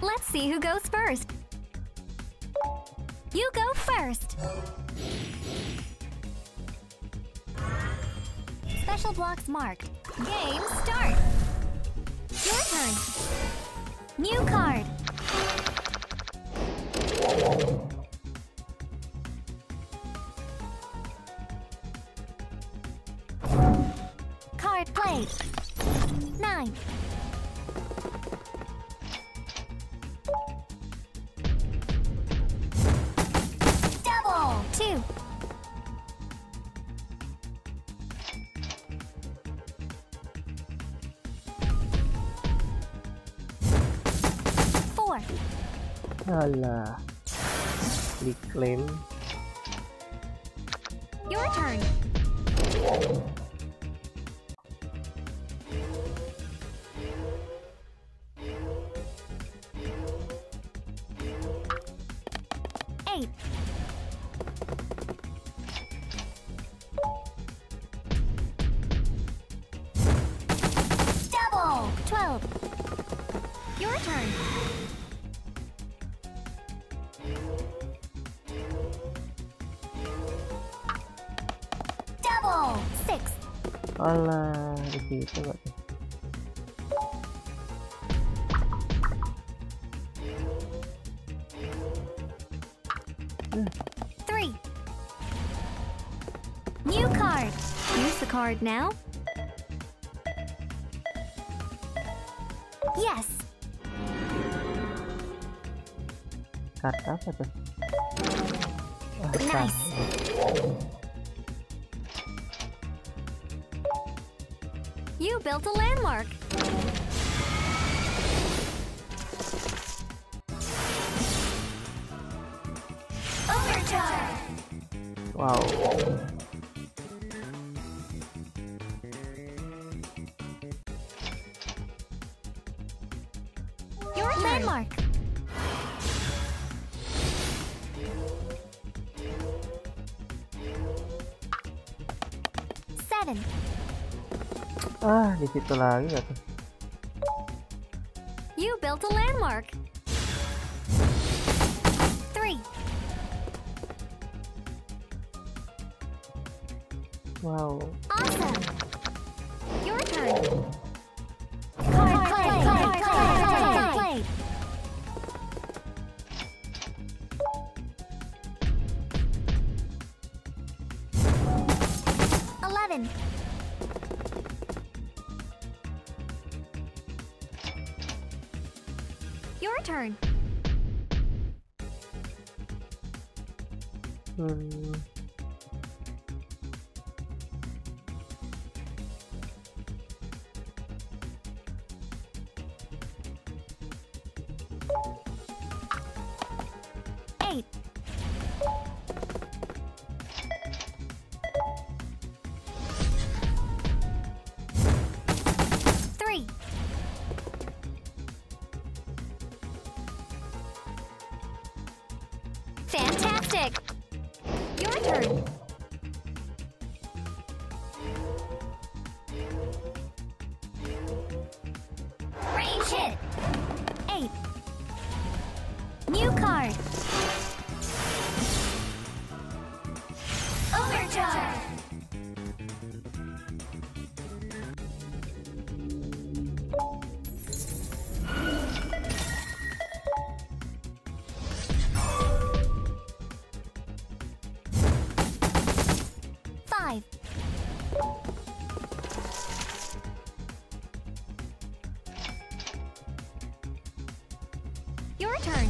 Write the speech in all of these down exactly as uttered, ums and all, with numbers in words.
Let's see who goes first. You go first. Special blocks marked. Game start. Your turn. New card. Card played. Nine. Double. Two. Four. Alah. Diklaim. Your turn. Eight. Double. Twelve. Your turn. Double. Six. Alah, di situ nggak tuh? Three. New card. Use the card now. Yes. Kartu apa tuh? Ah, Nice. You built a landmark. Overcharge. Wow. Your landmark. Seven. Ah, di situ lagi nggak tuh? You built a landmark. Three. Wow. Awesome. Your turn. Card play. Card play. Eleven. Your turn. Hmm. Eight. Three. Fantastic! Your turn. Range hit. Eight. New card. Overcharge. Five. Your turn.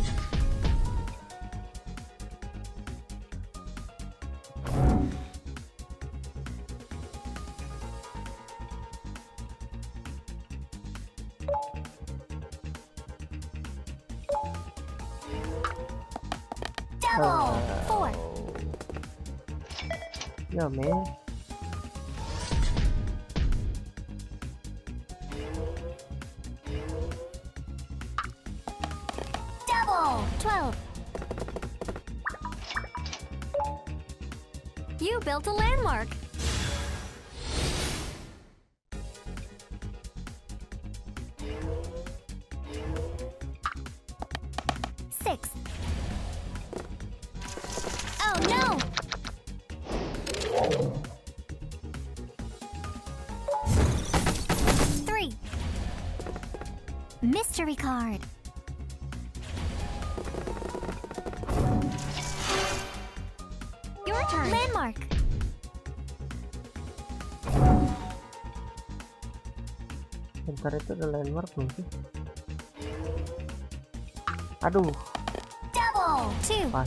Double. Four. Ya, man. Double. Twelve. You built a landmark. Mystery card. Your turn. Landmark. Bentar, itu ada landmark belum sih? Aduh, Double. Two. pas.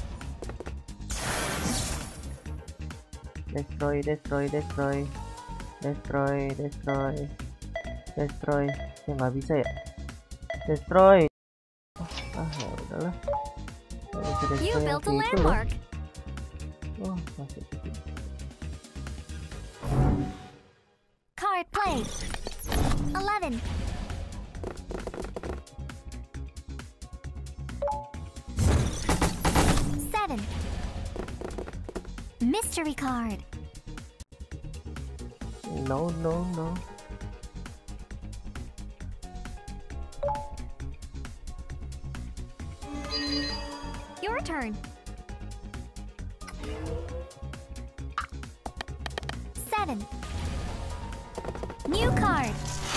Destroy, destroy, destroy, destroy, destroy, destroy. Ya nggak bisa ya? Destroy. Ah, ya udahlah. Nggak bisa You destroy yang built a kayak itu loh. landmark. Oh, masih kecil. Card played. Eleven. Seven. Mystery card. No, no, no. Your turn. Seven. New card.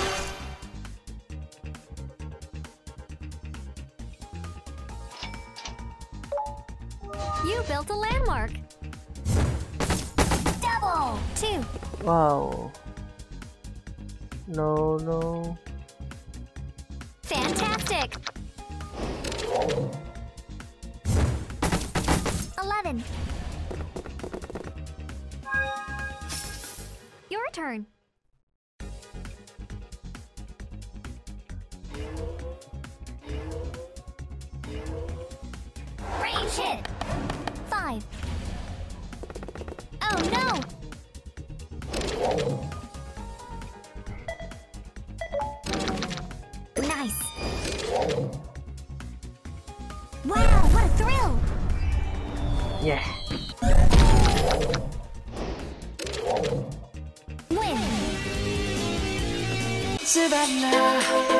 You built a landmark. Double. Two. Wow. No, no. Fantastic. Eleven. Your turn. Range hit. Five. Oh no! Nice. Wow, what a thrill! Yeah. Win. Savannah.